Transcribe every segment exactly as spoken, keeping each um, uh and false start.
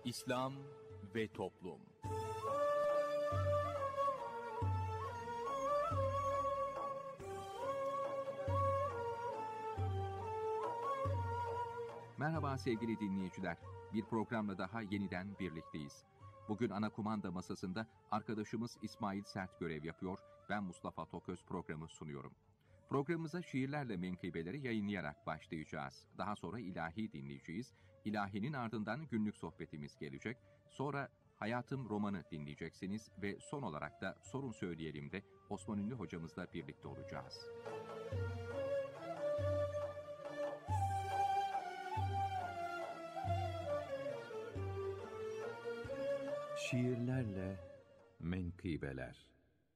İslam ve Toplum. Merhaba sevgili dinleyiciler. Bir programla daha yeniden birlikteyiz. Bugün ana kumanda masasında arkadaşımız İsmail Sert görev yapıyor. Ben Mustafa Toköz programı sunuyorum. Programımıza şiirlerle menkıbeleri yayınlayarak başlayacağız. Daha sonra ilahi dinleyeceğiz. İlahinin ardından günlük sohbetimiz gelecek. Sonra Hayatım romanı dinleyeceksiniz ve son olarak da Sorun Söyleyelim de Osman Ünlü hocamızla birlikte olacağız. Şiirlerle menkıbeler.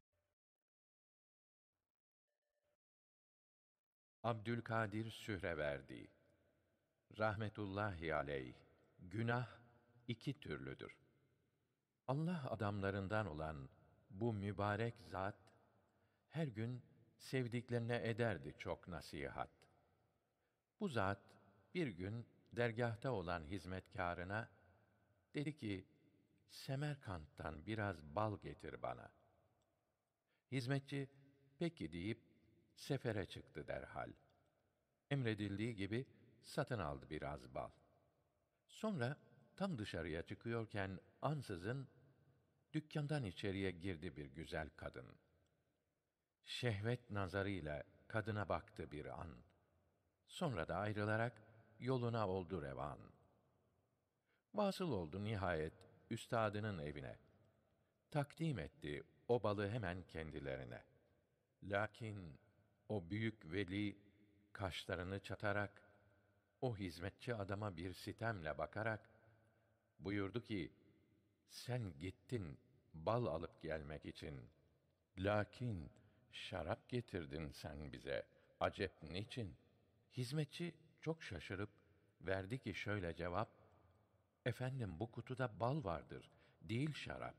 Abdülkadir Sühreverdi rahmetullahi aleyh, günah iki türlüdür. Allah adamlarından olan bu mübarek zat, her gün sevdiklerine ederdi çok nasihat. Bu zat, bir gün dergâhta olan hizmetkârına, dedi ki, Semerkant'tan biraz bal getir bana. Hizmetçi, peki deyip, sefere çıktı derhal. Emredildiği gibi, satın aldı biraz bal. Sonra, tam dışarıya çıkıyorken, ansızın, dükkandan içeriye girdi bir güzel kadın. Şehvet nazarıyla kadına baktı bir an. Sonra da ayrılarak, yoluna oldu revan. Vasıl oldu nihayet, üstadının evine. Takdim etti o balı hemen kendilerine. Lakin o büyük veli kaşlarını çatarak, o hizmetçi adama bir sitemle bakarak, buyurdu ki, sen gittin bal alıp gelmek için. Lakin şarap getirdin sen bize, acep niçin? Hizmetçi çok şaşırıp, verdi ki şöyle cevap, efendim bu kutuda bal vardır, değil şarap.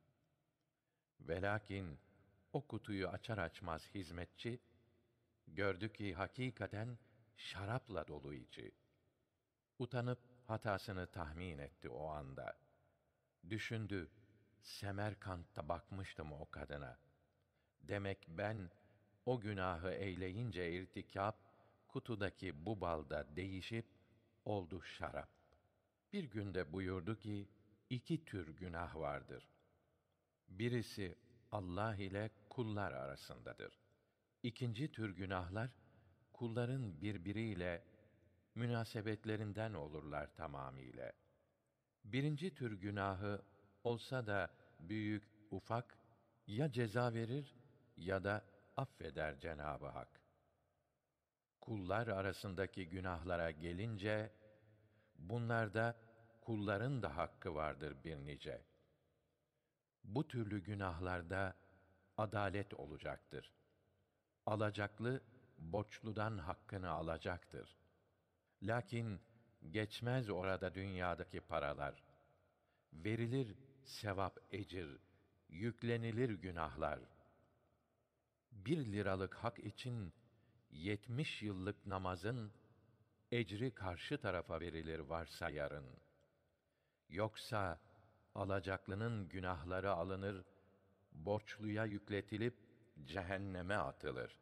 Velakin o kutuyu açar açmaz hizmetçi, gördü ki hakikaten şarapla dolu içi. Utanıp hatasını tahmin etti o anda. Düşündü, Semerkant'ta bakmıştım o kadına. Demek ben o günahı eyleyince irtikâp, kutudaki bu balda değişip oldu şarap. Bir günde buyurdu ki, iki tür günah vardır. Birisi Allah ile kullar arasındadır. İkinci tür günahlar, kulların birbiriyle münasebetlerinden olurlar tamamiyle. Birinci tür günahı olsa da büyük, ufak, ya ceza verir ya da affeder Cenab-ı Hak. Kullar arasındaki günahlara gelince, bunlarda kulların da hakkı vardır bir nice. Bu türlü günahlarda adalet olacaktır. Alacaklı, borçludan hakkını alacaktır. Lakin geçmez orada dünyadaki paralar. Verilir sevap ecir, yüklenilir günahlar. Bir liralık hak için yetmiş yıllık namazın ecri karşı tarafa verilir varsa yarın. Yoksa alacaklının günahları alınır, borçluya yükletilip cehenneme atılır.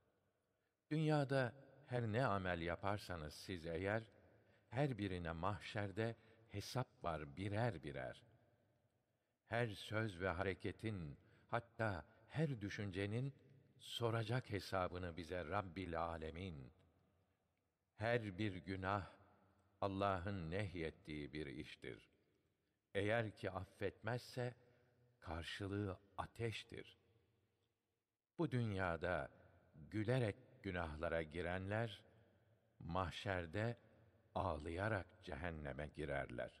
Dünyada her ne amel yaparsanız siz eğer, her birine mahşerde hesap var birer birer. Her söz ve hareketin, hatta her düşüncenin soracak hesabını bize Rabbil Âlemin. Her bir günah, Allah'ın nehyettiği bir iştir. Eğer ki affetmezse, karşılığı ateştir. Bu dünyada gülerek günahlara girenler, mahşerde ağlayarak cehenneme girerler.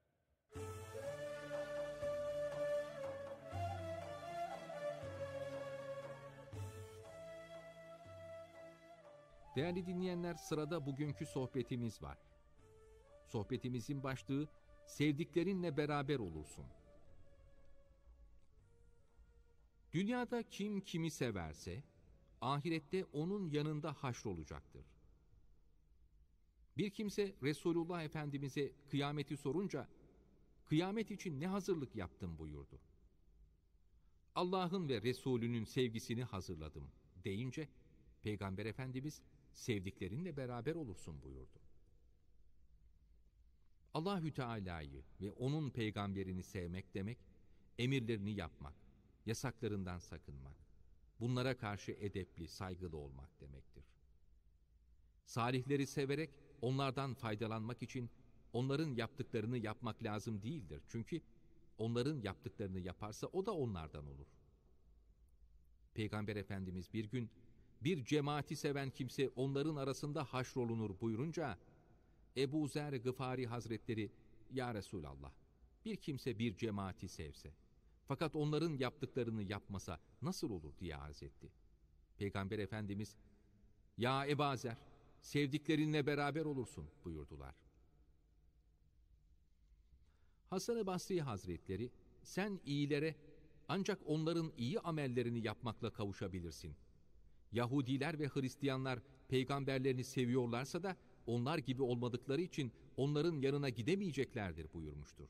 Değerli dinleyenler, sırada bugünkü sohbetimiz var. Sohbetimizin başlığı, sevdiklerinle beraber olursun. Dünyada kim kimi severse, ahirette onun yanında haşrolacaktır. Bir kimse Resulullah Efendimiz'e kıyameti sorunca, kıyamet için ne hazırlık yaptım buyurdu. Allah'ın ve Resulünün sevgisini hazırladım deyince, Peygamber Efendimiz sevdiklerinle beraber olursun buyurdu. Allahü Teala'yı ve onun peygamberini sevmek demek, emirlerini yapmak, yasaklarından sakınmak, bunlara karşı edepli, saygılı olmak demektir. Salihleri severek onlardan faydalanmak için onların yaptıklarını yapmak lazım değildir. Çünkü onların yaptıklarını yaparsa o da onlardan olur. Peygamber Efendimiz bir gün bir cemaati seven kimse onların arasında haşrolunur buyurunca, Ebu Zer Gıfari Hazretleri, ya Resulallah, bir kimse bir cemaati sevse fakat onların yaptıklarını yapmasa nasıl olur diye arz etti. Peygamber Efendimiz, ya Ebu Zer, sevdiklerinle beraber olursun buyurdular. Hasan-ı Basri Hazretleri, sen iyilere ancak onların iyi amellerini yapmakla kavuşabilirsin. Yahudiler ve Hristiyanlar peygamberlerini seviyorlarsa da onlar gibi olmadıkları için onların yanına gidemeyeceklerdir buyurmuştur.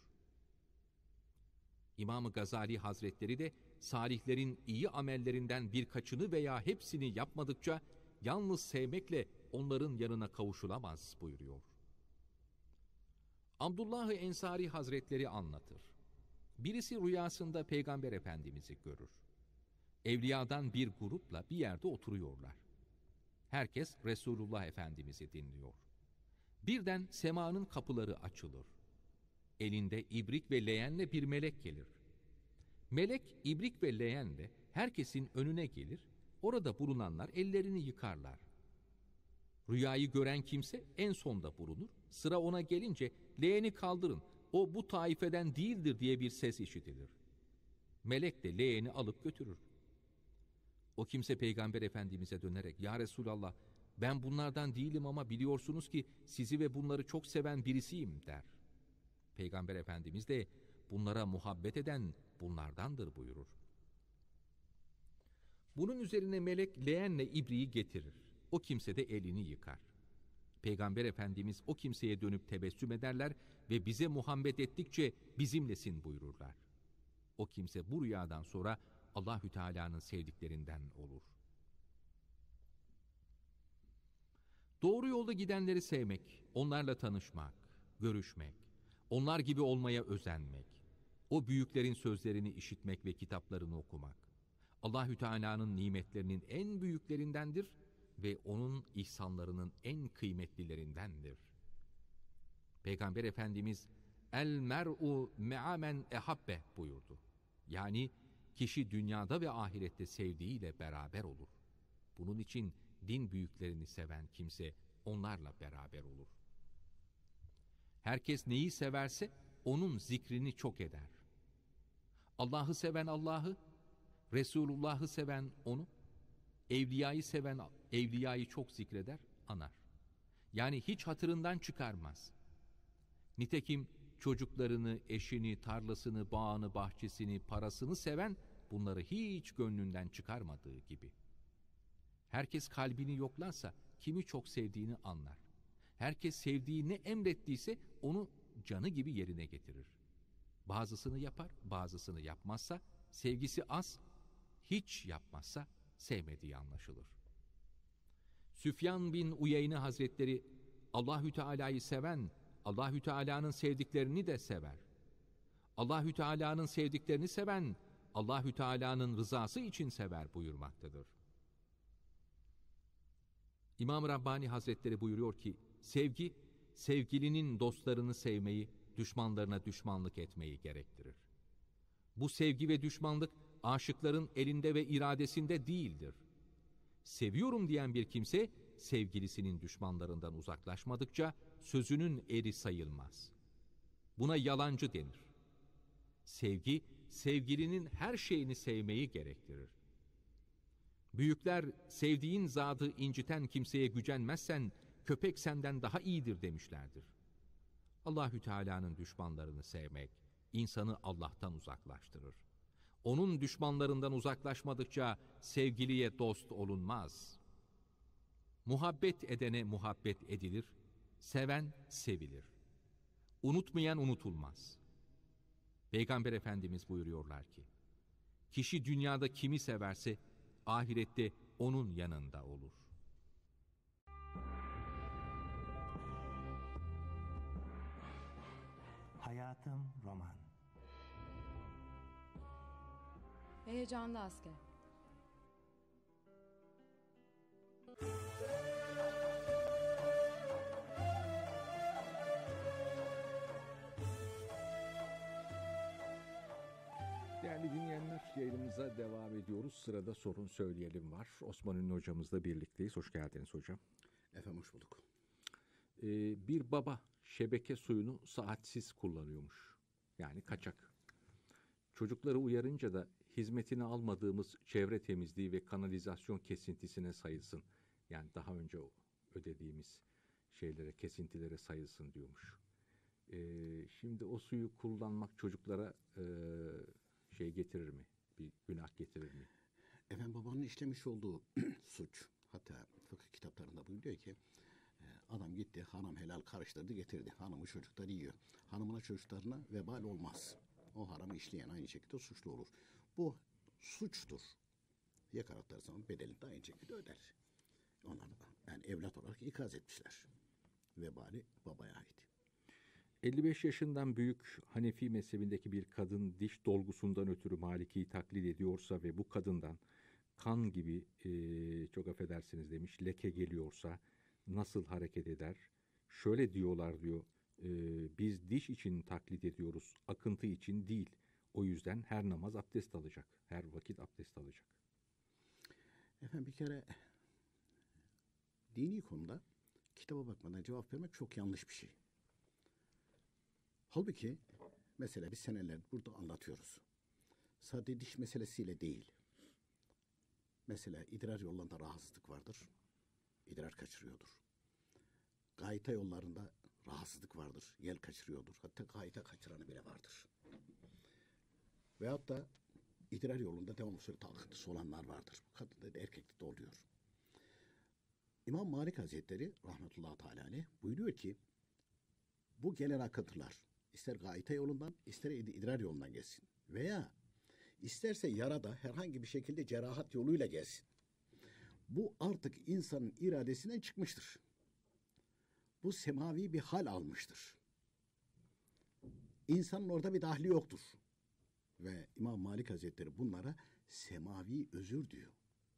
İmam-ı Gazali Hazretleri de salihlerin iyi amellerinden birkaçını veya hepsini yapmadıkça yalnız sevmekle onların yanına kavuşulamaz buyuruyor. Abdullah-ı Ensari Hazretleri anlatır. Birisi rüyasında Peygamber Efendimiz'i görür. Evliyadan bir grupla bir yerde oturuyorlar. Herkes Resulullah Efendimiz'i dinliyor. Birden semanın kapıları açılır. Elinde ibrik ve leğenle bir melek gelir. Melek ibrik ve leğenle herkesin önüne gelir, orada bulunanlar ellerini yıkarlar. Rüyayı gören kimse en sonda bulunur, sıra ona gelince leğeni kaldırın, o bu taifeden değildir diye bir ses işitilir. Melek de leğeni alıp götürür. O kimse Peygamber Efendimiz'e dönerek, ya Resulallah, ben bunlardan değilim ama biliyorsunuz ki sizi ve bunları çok seven birisiyim der. Peygamber Efendimiz de bunlara muhabbet eden bunlardandır buyurur. Bunun üzerine melek leğenle ibriği getirir. O kimse de elini yıkar. Peygamber Efendimiz o kimseye dönüp tebessüm ederler ve bize muhabbet ettikçe bizimlesin buyururlar. O kimse bu rüyadan sonra Allahü Teala'nın sevdiklerinden olur. Doğru yolda gidenleri sevmek, onlarla tanışmak, görüşmek, onlar gibi olmaya özenmek, o büyüklerin sözlerini işitmek ve kitaplarını okumak, Allahü Teala'nın nimetlerinin en büyüklerindendir ve onun ihsanlarının en kıymetlilerindendir. Peygamber Efendimiz el mer'u me'amen ehabbe buyurdu. Yani kişi dünyada ve ahirette sevdiğiyle beraber olur. Bunun için din büyüklerini seven kimse onlarla beraber olur. Herkes neyi severse onun zikrini çok eder. Allah'ı seven Allah'ı, Resulullah'ı seven onu, evliyayı seven evliyayı çok zikreder, anar. Yani hiç hatırından çıkarmaz. Nitekim çocuklarını, eşini, tarlasını, bağını, bahçesini, parasını seven bunları hiç gönlünden çıkarmadığı gibi. Herkes kalbini yoklarsa kimi çok sevdiğini anlar. Herkes sevdiği ne emrettiyse onu canı gibi yerine getirir. Bazısını yapar, bazısını yapmazsa sevgisi az, hiç yapmazsa sevmediği anlaşılır. Süfyan bin Uyeyne Hazretleri Allahü Teala'yı seven Allahü Teala'nın sevdiklerini de sever. Allahü Teala'nın sevdiklerini seven Allahü Teala'nın rızası için sever buyurmaktadır. İmam Rabbani Hazretleri buyuruyor ki, sevgi, sevgilinin dostlarını sevmeyi, düşmanlarına düşmanlık etmeyi gerektirir. Bu sevgi ve düşmanlık, aşıkların elinde ve iradesinde değildir. Seviyorum diyen bir kimse, sevgilisinin düşmanlarından uzaklaşmadıkça, sözünün eri sayılmaz. Buna yalancı denir. Sevgi, sevgilinin her şeyini sevmeyi gerektirir. Büyükler, sevdiğin zatı inciten kimseye gücenmezsen, köpek senden daha iyidir demişlerdir. Allahü Teala'nın düşmanlarını sevmek, insanı Allah'tan uzaklaştırır. Onun düşmanlarından uzaklaşmadıkça, sevgiliye dost olunmaz. Muhabbet edene muhabbet edilir, seven sevilir. Unutmayan unutulmaz. Peygamber Efendimiz buyuruyorlar ki, kişi dünyada kimi severse ahirette onun yanında olur. Hayatım roman. Heyecanlı asker. Değerli dinleyenler, yayınımıza devam ediyoruz. Sırada sorun söyleyelim var. Osman Ünlü hocamızla birlikteyiz. Hoş geldiniz hocam. Efendim hoş bulduk. Ee, bir baba şebeke suyunu saatsiz kullanıyormuş. Yani kaçak. Çocukları uyarınca da hizmetini almadığımız çevre temizliği ve kanalizasyon kesintisine sayılsın. Yani daha önce ödediğimiz şeylere, kesintilere sayılsın diyormuş. Ee, şimdi o suyu kullanmak çocuklara e, şey getirir mi? Bir günah getirir mi? Efendim babanın işlemiş olduğu suç, hatta fıkıh kitaplarında buyuruyor ki adam gitti, hanım helal karıştırdı getirdi. Hanımı çocukları yiyor. Hanımına çocuklarına vebal olmaz. O haramı işleyen aynı şekilde suçlu olur. Bu suçtur. Yakalattığı zaman bedelini de aynı şekilde öder. Onlar da yani evlat olarak ikaz etmişler. Vebali babaya ait. elli beş yaşından büyük Hanefi mezhebindeki bir kadın diş dolgusundan ötürü Maliki'yi taklit ediyorsa ve bu kadından kan gibi e, çok affedersiniz demiş leke geliyorsa nasıl hareket eder? Şöyle diyorlar diyor, e, biz diş için taklit ediyoruz, akıntı için değil. O yüzden her namaz abdest alacak, her vakit abdest alacak. Efendim bir kere dini konuda kitaba bakmadan cevap vermek çok yanlış bir şey. Halbuki mesela biz seneler burada anlatıyoruz. Sadece diş meselesiyle değil. Mesela idrar yollarında rahatsızlık vardır. İdrar kaçırıyordur. Gayta yollarında rahatsızlık vardır. Yel kaçırıyordur. Hatta gayta kaçıranı bile vardır. Veyahut da idrar yolunda devamlı sürekli akıntısı olanlar vardır. Kadında da erkekte de oluyor. İmam Malik Hazretleri rahmetullahi teala aleyh buyuruyor ki bu gelen akıntılar ister gayta yolundan ister idrar yolundan gelsin. Veya isterse yarada herhangi bir şekilde cerahat yoluyla gelsin. Bu artık insanın iradesinden çıkmıştır. Bu semavi bir hal almıştır. İnsanın orada bir dahli yoktur. Ve İmam Malik Hazretleri bunlara semavi özür diyor.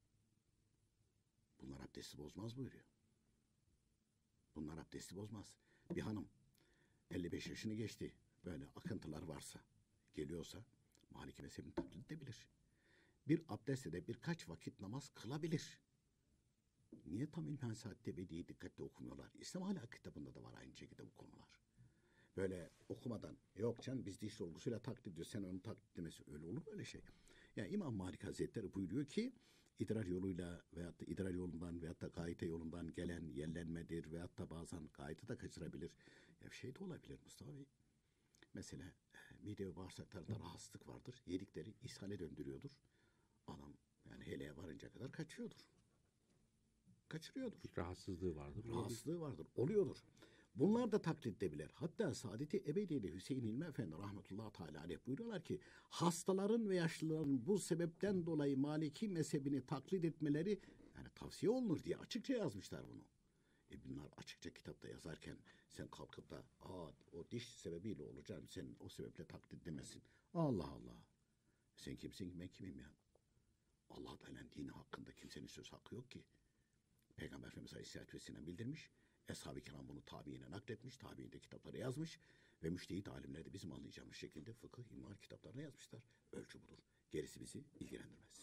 Bunlar abdesti bozmaz buyuruyor. Bunlar abdesti bozmaz. Bir hanım elli beş yaşını geçti. Böyle akıntılar varsa, geliyorsa Maliki mezhebini taklit edebilir. Bir abdestle de birkaç vakit namaz kılabilir. Niye tam İlmihal Saadet'te Ebedi'yi dikkatle okumuyorlar? İslam Ahlakı kitabında da var aynı şekilde bu konular. Böyle okumadan, yok canım biz diş dolgusuyla taklit ediyoruz, sen onu taklit demesi öyle olur mu öyle şey? Yani İmam Malik Hazretleri buyuruyor ki, idrar yoluyla veyahut da idrar yolundan veyahut da gayta yolundan gelen yellenmedir veyahut da bazen gayta da kaçırabilir. Ya şey de olabilir Mustafa Bey. Mesela mide ve bağırsaklarında rahatsızlık vardır. Yedikleri ishale döndürüyordur. Adam yani heleye varınca kadar kaçıyordur. Kaçırıyordur. Bir rahatsızlığı vardır. Rahatsızlığı vardır. Oluyordur. Bunlar da taklit edebilir. Hatta Saadet-i Ebediye'de Hüseyin İlmi Efendi rahmetullahi teala aleyh buyuruyorlar ki hastaların ve yaşlıların bu sebepten dolayı Maliki mezhebini taklit etmeleri yani tavsiye olunur diye açıkça yazmışlar bunu. E bunlar açıkça kitapta yazarken sen kalkıp da aa o diş sebebiyle olacağım sen o sebeple taklit edemezsin. Allah Allah. Sen kimsin ben kimim ya? Allah Teala'nın dini hakkında kimsenin söz hakkı yok ki. Peygamber Efendimiz Aleyhisselatü Vesselam bildirmiş. Ashab-ı kiram bunu tabiine nakletmiş. Tabiin de kitaplara yazmış. Ve müştehit alimler de bizim anlayacağımız şekilde fıkıh, imar kitaplarına yazmışlar. Ölçü budur. Gerisi bizi ilgilendirmez.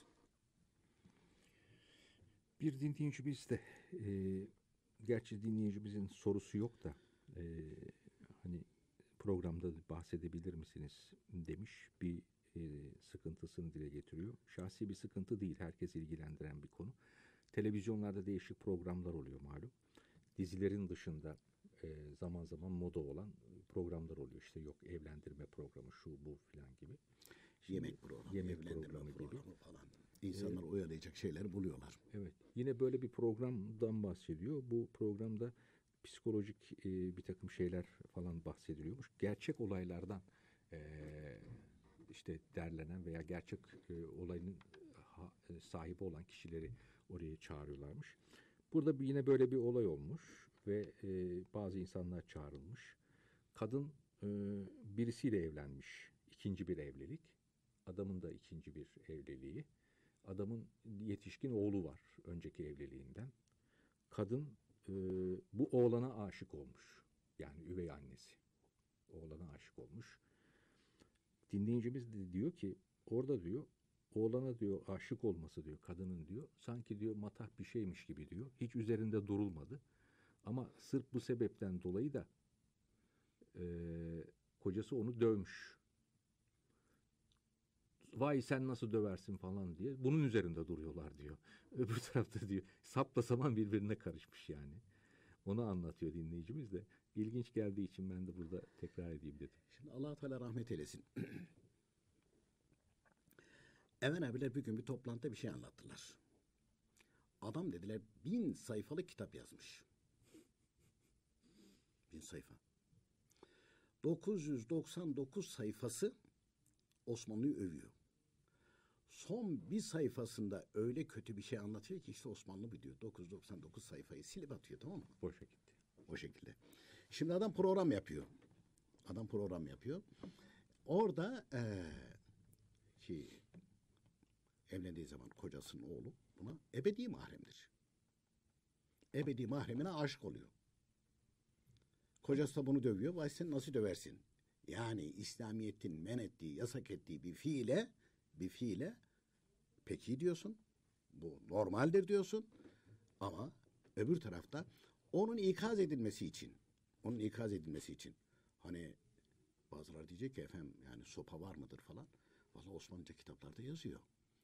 Bir dinleyicimiz de e, gerçi dinleyicimizin sorusu yok da e, hani programda bahsedebilir misiniz demiş, bir e, sıkıntısını dile getiriyor. Şahsi bir sıkıntı değil, herkes ilgilendiren bir konu. Televizyonlarda değişik programlar oluyor malum. Dizilerin dışında e, zaman zaman moda olan programlar oluyor. İşte yok evlendirme programı şu bu filan gibi. Şimdi, yemek programı, yemek evlendirme programı, programı gibi. falan. İnsanlar evet. oyalayacak şeyleri buluyorlar. Evet. Yine böyle bir programdan bahsediyor. Bu programda psikolojik e, bir takım şeyler falan bahsediliyormuş. Gerçek olaylardan e, işte derlenen veya gerçek e, olayın ha, e, sahibi olan kişileri oraya çağırıyorlarmış. Burada bir, yine böyle bir olay olmuş ve e, bazı insanlar çağrılmış. Kadın e, birisiyle evlenmiş. İkinci bir evlilik. Adamın da ikinci bir evliliği. Adamın yetişkin oğlu var önceki evliliğinden. Kadın e, bu oğlana aşık olmuş. Yani üvey annesi. Oğlana aşık olmuş. Dinleyicimiz de diyor ki orada diyor oğlana diyor aşık olması diyor kadının diyor sanki diyor matah bir şeymiş gibi diyor. Hiç üzerinde durulmadı. Ama sırf bu sebepten dolayı da e, kocası onu dövmüş. Vay sen nasıl döversin falan diye. Bunun üzerinde duruyorlar diyor. Öbür tarafta diyor sapla saman birbirine karışmış yani. Onu anlatıyor dinleyicimiz de. İlginç geldiği için ben de burada tekrar edeyim dedim. Şimdi Allah Teala rahmet eylesin. Even abiler bir gün bir toplantıda bir şey anlattılar. Adam dediler bin sayfalık kitap yazmış. Bin sayfa. dokuz yüz doksan dokuz sayfası Osmanlı'yı övüyor. Son bir sayfasında öyle kötü bir şey anlatıyor ki işte Osmanlı bu diyor. dokuz yüz doksan dokuz sayfayı silip atıyor, tamam mı? Boşa gitti. O şekilde. Şimdi adam program yapıyor. Adam program yapıyor. Orada eee ki evlendiği zaman kocasının oğlu buna ebedi mahremdir. Ebedi mahremine aşık oluyor. Kocası da bunu dövüyor. Vay sen nasıl döversin? Yani İslamiyet'in men ettiği, yasak ettiği bir fiile, bir fiile peki diyorsun. Bu normaldir diyorsun. Ama öbür tarafta onun ikaz edilmesi için, onun ikaz edilmesi için hani bazıları diyecek ki efendim yani sopa var mıdır falan. Vallahi Osmanlıca kitaplarda yazıyor.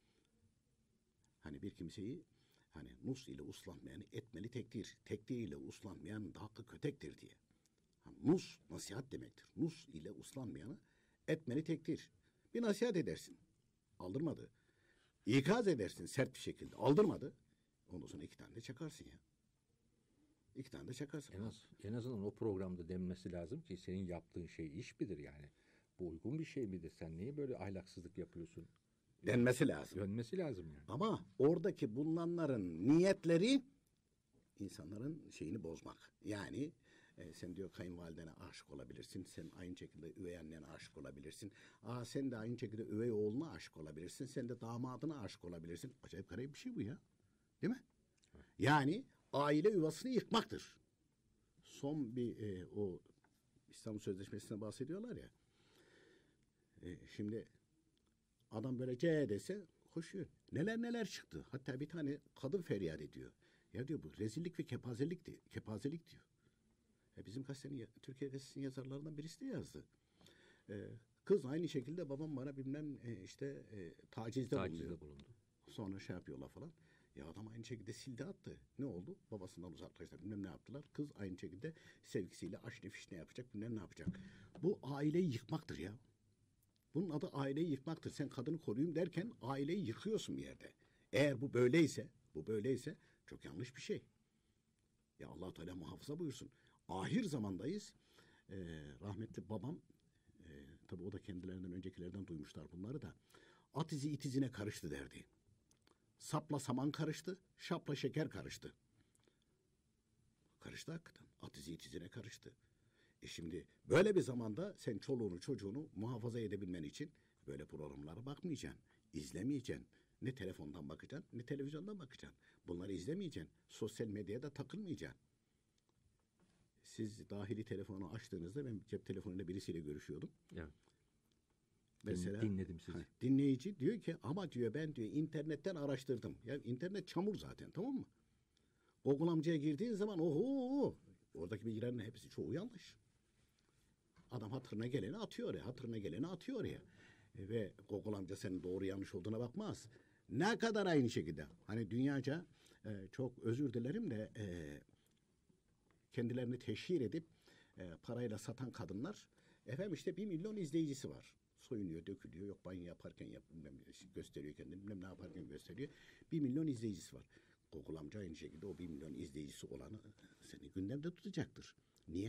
Hani bir kimseyi hani nus ile uslanmayan etmeli tektir. Tekdir ile uslanmayan da hakkı kötektir diye. Hani nus nasihat demektir. Nus ile uslanmayanı etmeli tektir. Bir nasihat edersin. Aldırmadı. İkaz edersin sert bir şekilde. Aldırmadı. Ondan sonra iki tane de çakarsın ya. İki tane de çakarsın. En, az, en azından o programda denmesi lazım ki senin yaptığın şey iş midir yani? Bu uygun bir şey midir? Sen niye böyle ahlaksızlık yapıyorsun? Denmesi lazım. Dönmesi lazım yani. Ama oradaki bulunanların niyetleri insanların şeyini bozmak. Yani e, sen diyor kayınvalidene aşık olabilirsin. Sen aynı şekilde üvey annene aşık olabilirsin. Aa sen de aynı şekilde üvey oğluna aşık olabilirsin. Sen de damadına aşık olabilirsin. Acayip garip bir şey bu ya. Değil mi? Evet. Yani aile yuvasını yıkmaktır. Son bir e, o İstanbul Sözleşmesi'ne bahsediyorlar ya. E, şimdi adam böyle C dese koşuyor. Neler neler çıktı. Hatta bir tane kadın feryat ediyor. Ya diyor bu rezillik ve kepazelik diyor. Kepazelik diyor. E bizim gazetenin, Türkiye Gazetesi'nin yazarlarından birisi de yazdı. E, kız aynı şekilde babam bana bilmem e, işte e, tacizde, Tacizde bulunuyor. bulundu. Sonra şey yapıyorlar falan. Ya adam aynı şekilde sildi attı. Ne oldu? Babasından uzaklaştı. Bilmem ne yaptılar. Kız aynı şekilde sevgisiyle aşne fişne yapacak. Bilmem ne yapacak. Bu aileyi yıkmaktır ya. Bunun adı aileyi yıkmaktır. Sen kadını koruyayım derken aileyi yıkıyorsun bir yerde. Eğer bu böyleyse, bu böyleyse çok yanlış bir şey. Ya Allah Teala muhafaza buyursun. Ahir zamandayız. Ee, rahmetli babam, e, tabii o da kendilerinden öncekilerden duymuşlar bunları da. At izi it izine karıştı derdi. Sapla saman karıştı, şapla şeker karıştı. Karıştı hakikaten. At izi it izine karıştı. E şimdi böyle bir zamanda sen çoluğunu çocuğunu muhafaza edebilmen için böyle programlara bakmayacaksın, izlemeyeceksin. Ne telefondan bakacaksın, ne televizyondan bakacaksın. Bunları izlemeyeceksin. Sosyal medyaya da takılmayacaksın. Siz dahili telefonu açtığınızda ben cep telefonuyla birisiyle görüşüyordum. Evet. Mesela Dinledim sizi. Ha, dinleyici diyor ki ama diyor ben diyor internetten araştırdım. Ya internet çamur zaten, tamam mı? Google amcaya girdiğin zaman oho oradaki bilgilerin hepsi çoğu yanlış. Adam hatırına geleni atıyor oraya. Hatırına geleni atıyor oraya. E, ve Google amca senin doğru yanlış olduğuna bakmaz. Ne kadar aynı şekilde. Hani dünyaca e, çok özür dilerim de e, kendilerini teşhir edip e, parayla satan kadınlar efendim işte bir milyon izleyicisi var. Soyunuyor, dökülüyor. Yok banyo yaparken yap, bilmem, gösteriyor kendini. Bilmem ne yaparken gösteriyor. Bir milyon izleyicisi var. Google amca aynı şekilde o bir milyon izleyicisi olanı seni gündemde tutacaktır. Niye?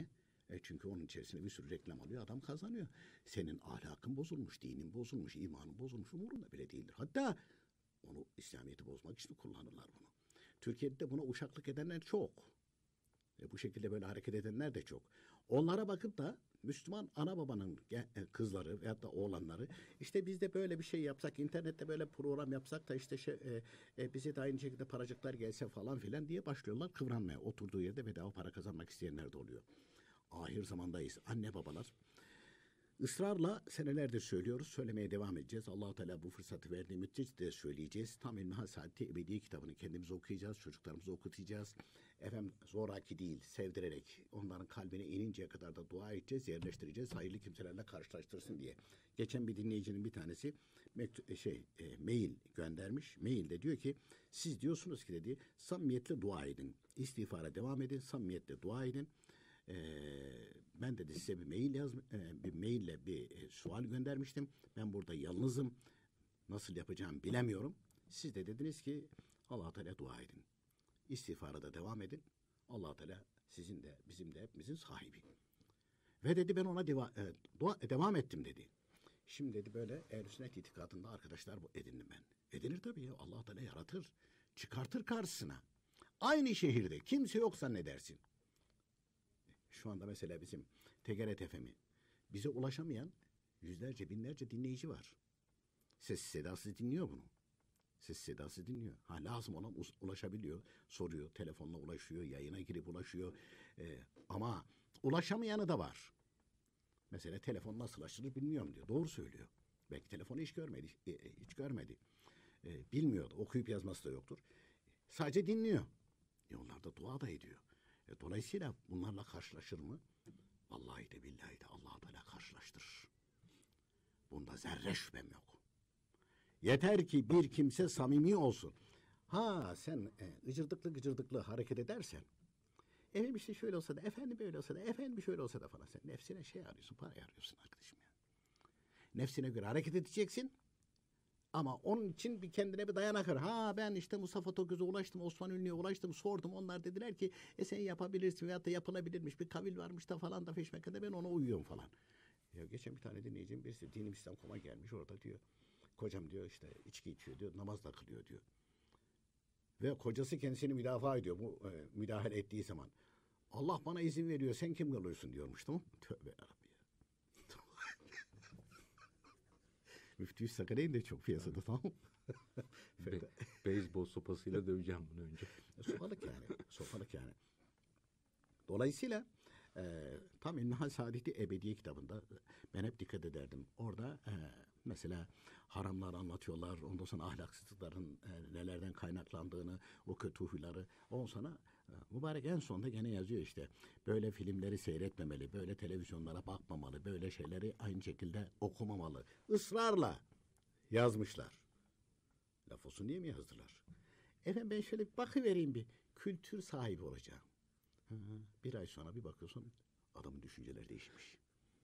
E çünkü onun içerisinde bir sürü reklam alıyor, adam kazanıyor. Senin ahlakın bozulmuş, dinin bozulmuş, imanın bozulmuş, umurunda bile değildir. Hatta onu, İslamiyet'i bozmak için kullanırlar bunu. Türkiye'de de buna uşaklık edenler çok. E bu şekilde böyle hareket edenler de çok. Onlara bakıp da Müslüman ana babanın kızları veyahut da oğlanları, işte biz de böyle bir şey yapsak, internette böyle program yapsak da işte şey, e, e, bize de aynı şekilde paracıklar gelse falan filan diye başlıyorlar kıvranmaya. Oturduğu yerde bedava para kazanmak isteyenler de oluyor. Ahir zamandayız. Anne babalar ısrarla senelerdir söylüyoruz, söylemeye devam edeceğiz. Allah-u Teala bu fırsatı verdiği müddetçe de söyleyeceğiz. Tam İlmihal Saadeti Ebediye kitabını kendimiz okuyacağız, çocuklarımıza okutacağız. Efendim zoraki değil, sevdirerek, onların kalbine ininceye kadar da dua edeceğiz, yerleştireceğiz, hayırlı kimselerle karşılaştırsın diye. Geçen bir dinleyicinin bir tanesi mektu- şey e, mail göndermiş. Mailde diyor ki, siz diyorsunuz ki dedi, samimiyetle dua edin, istiğfara devam edin, samimiyetle dua edin. Ee, ben de size bir mail yaz, e, bir maille bir e, sual göndermiştim. Ben burada yalnızım. Nasıl yapacağımı bilemiyorum. Siz de dediniz ki Allah Teala dua edin. İstiğfara da devam edin. Allah Teala sizin de bizim de hepimizin sahibi. Ve dedi ben ona deva, e, dua, e, devam ettim dedi. Şimdi dedi böyle ehl-i sünnet itikadında arkadaşlar bu edindim ben. Edinir tabii ya, Allah Teala yaratır. Çıkartır karşısına. Aynı şehirde kimse yok zannedersin. Şu anda mesela bizim T G R T F M'yi bize ulaşamayan yüzlerce binlerce dinleyici var. Sessiz sedasız dinliyor bunu. Sessiz sedasız dinliyor. Ha, lazım olan ulaşabiliyor, soruyor, telefonla ulaşıyor, yayına girip ulaşıyor. Ee, ama ulaşamayanı da var. Mesela telefon nasıl açılır bilmiyorum diyor. Doğru söylüyor. Belki telefonu hiç görmedi, hiç görmedi. Ee, bilmiyordu. Okuyup yazması da yoktur. Sadece dinliyor. E onlar da dua da ediyor. E, dolayısıyla bunlarla karşılaşır mı? Vallahi de billahi de Allah Teala karşılaştırır. Bunda zerre şüphem yok. Yeter ki bir kimse samimi olsun. Ha sen e, gıcırdıklı gıcırdıklı hareket edersen, efendim işte şöyle olsa da, efendim böyle olsa da, efendim şöyle olsa da falan, sen nefsine şey arıyorsun, para arıyorsun arkadaşım ya. Nefsine göre hareket edeceksin. Ama onun için bir kendine bir dayanak ar. Ha ben işte Mustafa Toköz'e ulaştım, Osman Ünlü'ye ulaştım, sordum. Onlar dediler ki e sen yapabilirsin veyahut da yapılabilirmiş. Bir kavil varmış da falan da feşmekede ben ona uyuyorum falan. Ya geçen bir tane dinleyicim birisi Dinim İslam nokta com'a gelmiş, orada diyor. Kocam diyor işte içki içiyor diyor, namaz da kılıyor diyor. Ve kocası kendisini müdafaa ediyor bu e, müdahale ettiği zaman. Allah bana izin veriyor, sen kim kalıyorsun diyormuş, tamam mı? Tövbe yarabbim ya. Müftü Sakarya'nın de çok piyasada, tamam mı? Be beyzbol sopasıyla döveceğim bunu önce. Sopalık yani. Sopalık yani. Dolayısıyla e, tam İlmihal Saadeti Ebediye kitabında ben hep dikkat ederdim. Orada e, mesela haramlar anlatıyorlar. Ondan sonra ahlaksızlıkların e, nelerden kaynaklandığını, o kötü huyları. Ondan sonra e, mübarek en sonunda gene yazıyor işte. Böyle filmleri seyretmemeli, böyle televizyonlara bakmamalı, böyle şeyleri aynı şekilde okumamalı. Israrla yazmışlar. Laf olsun diye mi yazdılar? Efendim ben şöyle bir bakıvereyim, bir kültür sahibi olacağım. Hı hı. Bir ay sonra bir bakıyorsun adamın düşünceleri değişmiş.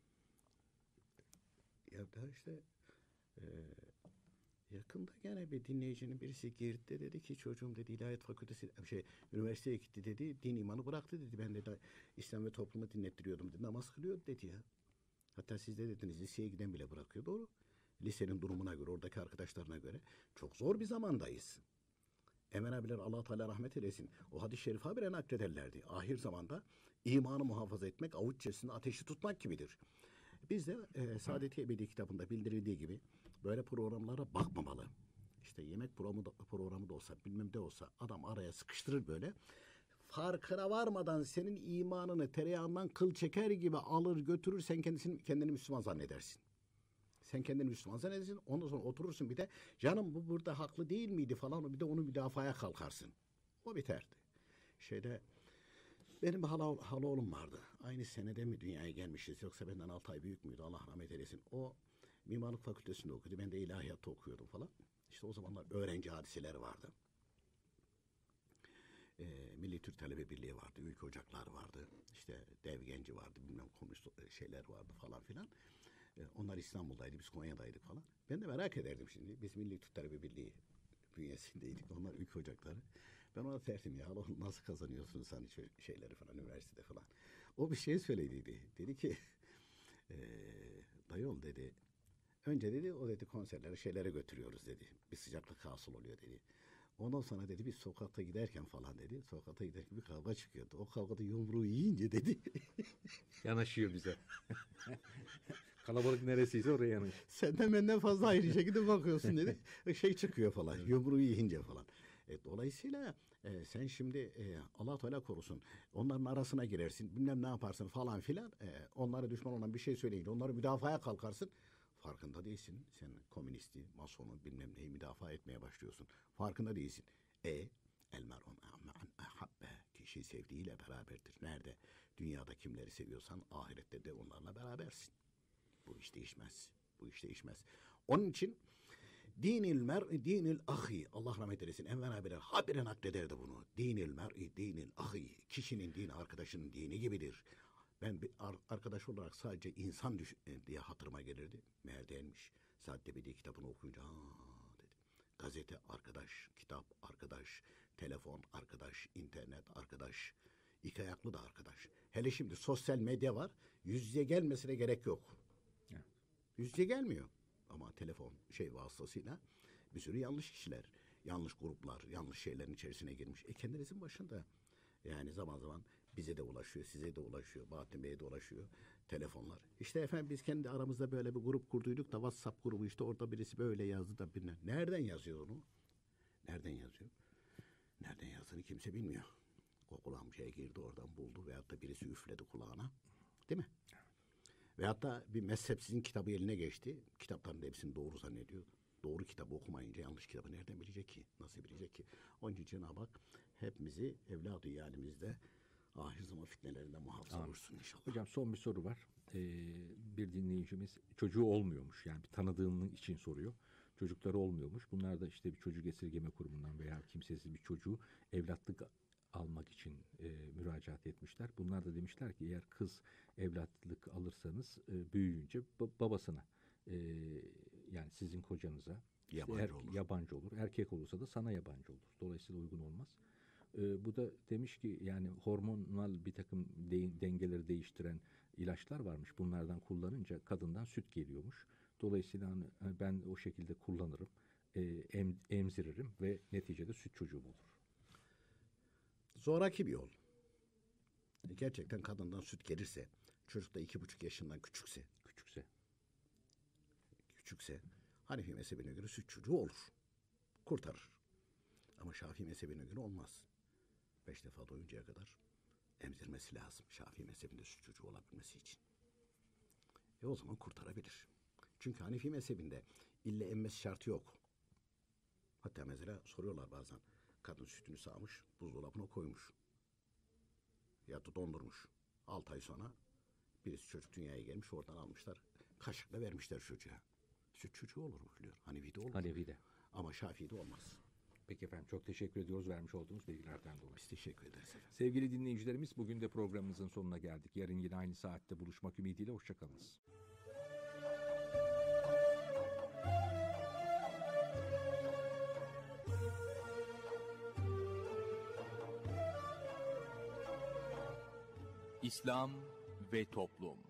Ya da işte e, yakında gene bir dinleyicinin birisi girdi de dedi ki çocuğum dedi ilahiyat fakültesi şey üniversiteye gitti dedi, din imanı bıraktı dedi, ben de İslam ve toplumu dinlettiriyordum dedi, namaz kılıyordu dedi ya. Hatta siz de dediniz liseye giden bile bırakıyor, doğru. Lisenin durumuna göre, oradaki arkadaşlarına göre çok zor bir zamandayız. Emen abiler Allah Teala rahmet eylesin. O hadis-i şerif habire naklederlerdi. Ahir zamanda imanı muhafaza etmek, avuç içerisinde ateşi tutmak gibidir. Biz de e, Saadet-i Ebedi kitabında bildirildiği gibi böyle programlara bakmamalı. İşte yemek programı da, programı da olsa, bilmem de olsa adam araya sıkıştırır böyle. Farkına varmadan senin imanını tereyağından kıl çeker gibi alır götürür, sen kendisini, kendini Müslüman zannedersin. Sen kendini Müslüman zannedersin, ondan sonra oturursun bir de canım bu burada haklı değil miydi falan, bir de onu müdafaya kalkarsın. O biterdi. Şeyde benim bir hala, hala oğlum vardı. Aynı senede mi dünyaya gelmişiz, yoksa benden altı ay büyük müydü, Allah rahmet eylesin. O mimarlık fakültesinde okudu, ben de ilahiyatta okuyordum falan. İşte o zamanlar öğrenci hadiseleri vardı. E, Milli Türk Talebe Birliği vardı, ülke ocakları vardı, işte dev genci vardı, bilmem komünist şeyler vardı falan filan. E, onlar İstanbul'daydı, biz Konya'daydık falan. Ben de merak ederdim şimdi. Biz Milli Türk Talebe Birliği bünyesindeydik, onlar ülke ocakları. Ben ona derdim ya nasıl kazanıyorsunuz hani şeyleri falan üniversitede falan. O bir şey söylediydi. Dedi ki e, dayol dedi. Önce dedi o dedi konserlere şeylere götürüyoruz dedi. Bir sıcaklık hasıl oluyor dedi. Ondan sonra dedi biz sokakta giderken falan dedi. Sokakta giderken bir kavga çıkıyordu. O kavgada yumruğu yiyince dedi. Yanaşıyor bize. Kalabalık neresiyse oraya yanaşıyor. Senden benden fazla ayrı şekilde bakıyorsun dedi. Şey çıkıyor falan. Yumruğu yiyince falan. E, dolayısıyla e, sen şimdi e, Allah Teala korusun. Onların arasına girersin. Bilmem ne yaparsın falan filan. E, onlara düşman olan bir şey söyleyince onları müdafaya kalkarsın. Farkında değilsin. Sen komünisti, masonu bilmem neyi müdafaa etmeye başlıyorsun. Farkında değilsin. E el mer'u ma'an ahabbe. Kişi sevdiğiyle beraberdir. Nerede? Dünyada kimleri seviyorsan ahirette de onlarla berabersin. Bu iş değişmez. Bu iş değişmez. Onun için dinil mer'i dinil ahi. Allah rahmet eylesin. Enver abiler habire naklederdi bunu. Dinil mer'i dinil ahi. Kişinin dini arkadaşının dini gibidir. Ben bir ar- arkadaş olarak sadece insan düş- diye hatırıma gelirdi. Meğer değilmiş. Saatte bir kitabını okuyunca ha dedim. Gazete arkadaş, kitap arkadaş, telefon arkadaş, internet arkadaş, iki ayaklı da arkadaş. Hele şimdi sosyal medya var. Yüz yüze gelmesine gerek yok. Evet. Yüz yüze gelmiyor. Ama telefon şey vasıtasıyla bir sürü yanlış kişiler, yanlış gruplar, yanlış şeylerin içerisine girmiş. E kendinizin başında. Yani zaman zaman bize de ulaşıyor, size de ulaşıyor, Bahattin Bey'e de ulaşıyor telefonlar. İşte efendim biz kendi aramızda böyle bir grup kurduyduk da WhatsApp grubu işte orada birisi böyle yazdı da birine. Nereden yazıyor onu? Nereden yazıyor? Nereden yazdığını kimse bilmiyor. O kulağım şeye girdi oradan buldu veyahut da birisi üfledi kulağına. Değil mi? Veyahut da bir mezhepsizin kitabı eline geçti. Kitapların hepsini doğru zannediyor. Doğru kitabı okumayınca yanlış kitabı nereden bilecek ki? Nasıl bilecek ki? Onun için Cenab-ı Hak hepimizi evladı yalimizde ahir zaman fitnelerinden muhafaza buyursun inşallah. Hocam son bir soru var. Ee, bir dinleyicimiz çocuğu olmuyormuş. Yani bir tanıdığının için soruyor. Çocukları olmuyormuş. Bunlar da işte bir çocuk esirgeme kurumundan veya kimsesiz bir çocuğu evlatlık almak için e, müracaat etmişler. Bunlar da demişler ki eğer kız evlatlık alırsanız e, büyüyünce ba- babasına e, yani sizin kocanıza işte Yabancı er- olur. yabancı olur. Erkek olursa da sana yabancı olur. Dolayısıyla uygun olmaz. E, bu da demiş ki yani hormonal bir takım de- dengeleri değiştiren ilaçlar varmış. Bunlardan kullanınca kadından süt geliyormuş. Dolayısıyla hani, hani ben o şekilde kullanırım, e, em, emziririm ve neticede süt çocuğum olur. Zoraki bir yol. Gerçekten kadından süt gelirse, çocuk da iki buçuk yaşından küçükse, Küçükse. küçükse Hanefi mezhebine göre süt çocuğu olur. Kurtarır. Ama Şafii mezhebine göre olmaz. Beş defa doyuncaya kadar emzirmesi lazım. Şafii mezhebinde süt çocuğu olabilmesi için. E o zaman kurtarabilir. Çünkü Hanefi mezhebinde ille emmesi şartı yok. Hatta mesela soruyorlar bazen. Kadın sütünü sağmış, buzdolabına koymuş. Ya da dondurmuş. Altı ay sonra birisi çocuk dünyaya gelmiş, oradan almışlar. Kaşıkla vermişler çocuğa. Süt çocuğu olur mu biliyor? Hanefi'de olur. Hanefi'de. Ama Şafii'de olmaz. Peki efendim çok teşekkür ediyoruz vermiş olduğunuz bilgilerden dolayı. Biz teşekkür ederiz efendim. Sevgili dinleyicilerimiz bugün de programımızın sonuna geldik. Yarın yine aynı saatte buluşmak ümidiyle hoşçakalınız. İslam ve Toplum.